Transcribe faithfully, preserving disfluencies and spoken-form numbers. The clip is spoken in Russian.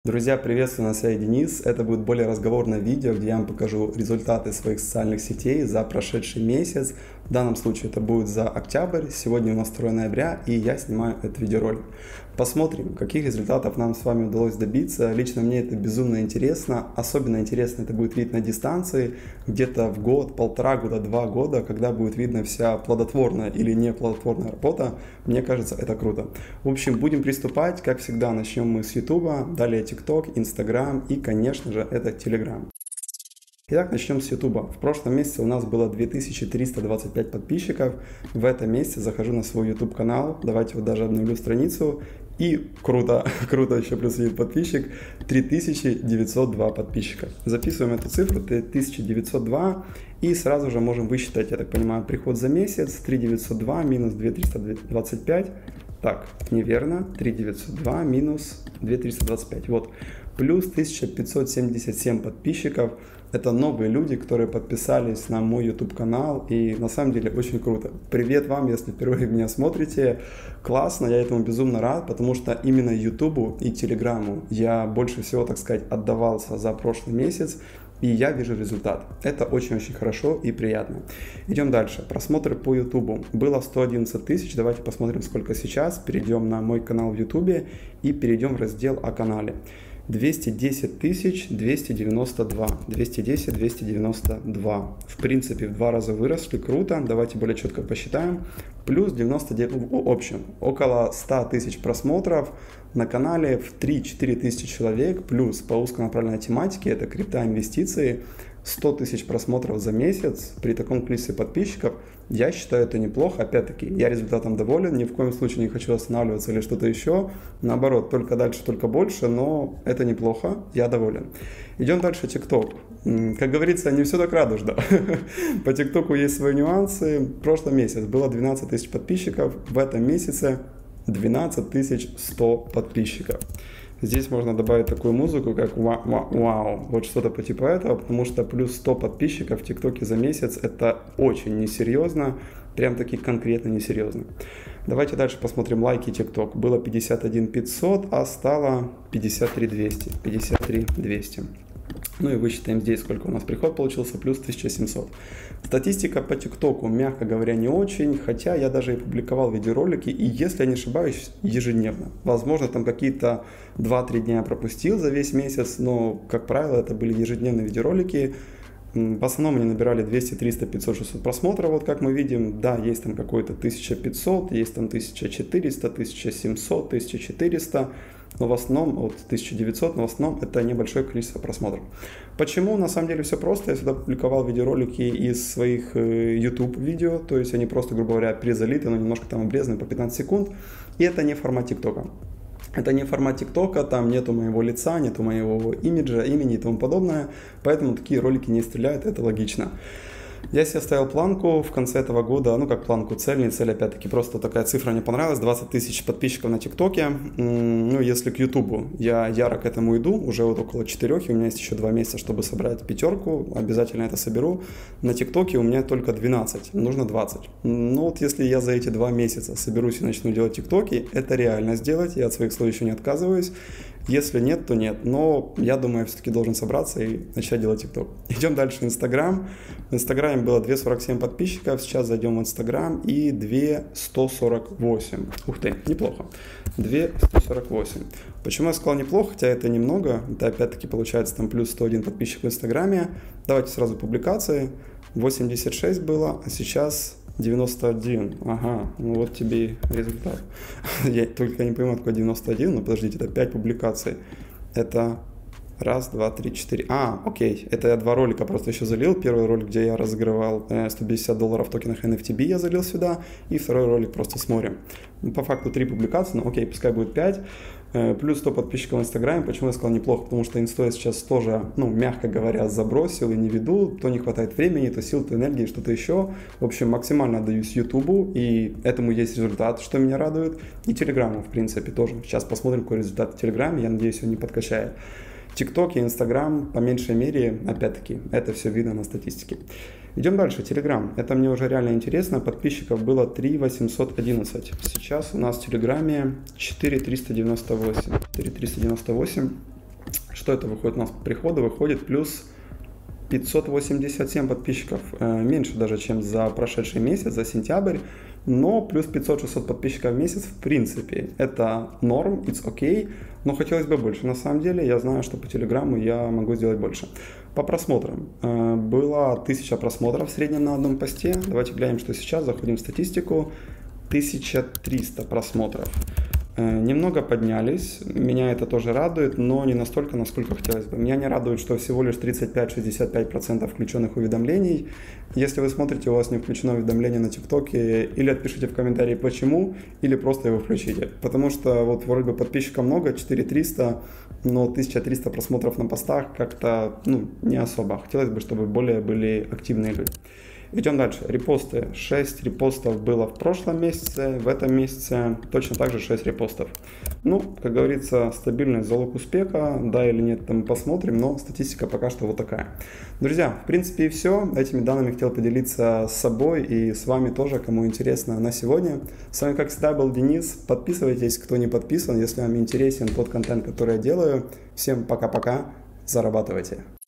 Друзья, приветствую, на связи Денис. Это будет более разговорное видео, где я вам покажу результаты своих социальных сетей за прошедший месяц. В данном случае это будет за октябрь, сегодня у нас второе ноября, и я снимаю этот видеоролик. Посмотрим, каких результатов нам с вами удалось добиться. Лично мне это безумно интересно. Особенно интересно это будет видно на дистанции, где-то в год, полтора года, два года, когда будет видно вся плодотворная или неплодотворная работа. Мне кажется, это круто. В общем, будем приступать. Как всегда, начнем мы с YouTube, далее TikTok, Instagram и, конечно же, это Telegram. Итак, начнем с YouTube. В прошлом месяце у нас было две тысячи триста двадцать пять подписчиков. В этом месяце захожу на свой YouTube канал. Давайте вот даже обновлю страницу. И круто, круто, еще плюс один подписчик, три тысячи девятьсот два подписчика. Записываем эту цифру, три тысячи девятьсот два, и сразу же можем высчитать, я так понимаю, приход за месяц, три тысячи девятьсот два минус две тысячи триста двадцать пять. Так, неверно, три тысячи девятьсот два минус две тысячи триста двадцать пять. Вот, плюс тысяча пятьсот семьдесят семь подписчиков. Это новые люди, которые подписались на мой YouTube канал, и на самом деле очень круто. Привет вам, если впервые меня смотрите. Классно, я этому безумно рад, потому что именно YouTube и Telegram я больше всего, так сказать, отдавался за прошлый месяц, и я вижу результат. Это очень-очень хорошо и приятно. Идем дальше. Просмотры по YouTube. Было сто одиннадцать тысяч. Давайте посмотрим, сколько сейчас. Перейдем на мой канал в YouTube и перейдем в раздел о канале. двести десять тысяч двести девяносто два. двести десять двести девяносто два. В принципе, в два раза выросли. Круто. Давайте более четко посчитаем. Плюс девяносто девять, в общем, около ста тысяч просмотров на канале, в три-четыре тысячи человек, плюс по узконаправленной тематике, это крипто, инвестиции, сто тысяч просмотров за месяц при таком количестве подписчиков. Я считаю, это неплохо. Опять-таки, я результатом доволен, ни в коем случае не хочу останавливаться или что-то еще. Наоборот, только дальше, только больше, но это неплохо, я доволен. Идем дальше, TikTok. Как говорится, не все так радужно. По ТикТоку есть свои нюансы. В прошлом месяце было двенадцать тысяч подписчиков, в этом месяце двенадцать тысяч сто подписчиков. Здесь можно добавить такую музыку, как вау, вот что-то по типу этого, потому что плюс сто подписчиков в ТикТоке за месяц – это очень несерьезно, прям таки конкретно несерьезно. Давайте дальше посмотрим лайки ТикТок. Было пятьдесят один пятьсот, а стало пятьдесят три двести. пятьдесят три двести. Ну и высчитаем здесь, сколько у нас приход получился, плюс тысяча семьсот. Статистика по ТикТоку, мягко говоря, не очень, хотя я даже и публиковал видеоролики, и если я не ошибаюсь, ежедневно. Возможно, там какие-то два-три дня я пропустил за весь месяц, но, как правило, это были ежедневные видеоролики. В основном они набирали двести, триста, пятьсот, шестьсот просмотров, вот как мы видим. Да, есть там какой-то тысяча пятьсот, есть там тысяча четыреста, тысяча семьсот, тысяча четыреста. Но в основном, вот тысяча девятьсот, но в основном это небольшое количество просмотров. Почему? На самом деле все просто. Я сюда публиковал видеоролики из своих YouTube видео, то есть они просто, грубо говоря, перезалиты, но немножко там обрезаны по пятнадцать секунд. И это не формат ТикТока. Это не формат ТикТока, там нету моего лица, нету моего имиджа, имени и тому подобное. Поэтому такие ролики не стреляют, это логично. Я себе ставил планку в конце этого года, ну как планку, цель, не цель, опять-таки, просто такая цифра мне понравилась, двадцать тысяч подписчиков на ТикТоке. Ну, если к Ютубу я яро к этому иду, уже вот около четырех, и у меня есть еще два месяца, чтобы собрать пятерку, обязательно это соберу. На ТикТоке у меня только двенадцать, нужно двадцать. Ну вот если я за эти два месяца соберусь и начну делать ТикТоки, это реально сделать, я от своих слов еще не отказываюсь. Если нет, то нет. Но я думаю, я все-таки должен собраться и начать делать ТикТок. Идем дальше. Инстаграм. В Инстаграме было двести сорок семь подписчиков. Сейчас зайдем в Инстаграм и двести сто сорок восемь. Ух ты, неплохо. двести сто сорок восемь. Почему я сказал неплохо, хотя это немного. Это опять-таки получается там плюс сто один подписчик в Инстаграме. Давайте сразу публикации. восемьдесят шесть было, а сейчас девяносто один. Ага, ну вот тебе и результат. Я только не понимаю, такое девяносто один, но подождите, это пять публикаций. Это раз, два, три, четыре. А, окей, это я два ролика просто еще залил. Первый ролик, где я разыгрывал сто пятьдесят долларов в токенах эн эф ти би, я залил сюда. И второй ролик просто с морем. По факту три публикации, но окей, пускай будет пять. Плюс сто подписчиков в Инстаграме. Почему я сказал неплохо? Потому что инсту я сейчас тоже, ну, мягко говоря, забросил и не веду. То не хватает времени, то сил, то энергии, что-то еще. В общем, максимально отдаюсь Ютубу, и этому есть результат, что меня радует. И Телеграму, в принципе, тоже. Сейчас посмотрим, какой результат в Телеграме. Я надеюсь, он не подкачает. ТикТок и Инстаграм, по меньшей мере, опять-таки, это все видно на статистике. Идем дальше. Телеграм. Это мне уже реально интересно. Подписчиков было три тысячи восемьсот одиннадцать. Сейчас у нас в Телеграме четыре тысячи триста девяносто восемь. четыре тысячи триста девяносто восемь. Что это выходит у нас по приходу? Выходит плюс пятьсот восемьдесят семь подписчиков, меньше даже, чем за прошедший месяц, за сентябрь, но плюс пятьсот-шестьсот подписчиков в месяц в принципе это норм, it's okay, но хотелось бы больше. На самом деле я знаю, что по Телеграму я могу сделать больше. По просмотрам. Было тысяча просмотров в среднем на одном посте. Давайте глянем, что сейчас. Заходим в статистику. тысяча триста просмотров. Немного поднялись, меня это тоже радует, но не настолько, насколько хотелось бы. Меня не радует, что всего лишь тридцать пять - шестьдесят пять процентов включенных уведомлений. Если вы смотрите, у вас не включено уведомление на ТикТоке, или отпишите в комментарии почему, или просто его включите. Потому что вот вроде бы подписчиков много, четыре тысячи триста, но тысяча триста просмотров на постах как-то ну, не особо. Хотелось бы, чтобы более были активные люди. Идем дальше. Репосты. шесть репостов было в прошлом месяце, в этом месяце точно так же шесть репостов. Ну, как говорится, стабильный залог успеха, да или нет, там посмотрим, но статистика пока что вот такая. Друзья, в принципе и все. Этими данными хотел поделиться с собой и с вами тоже, кому интересно на сегодня. С вами, как всегда, был Денис. Подписывайтесь, кто не подписан, если вам интересен тот контент, который я делаю. Всем пока-пока, зарабатывайте.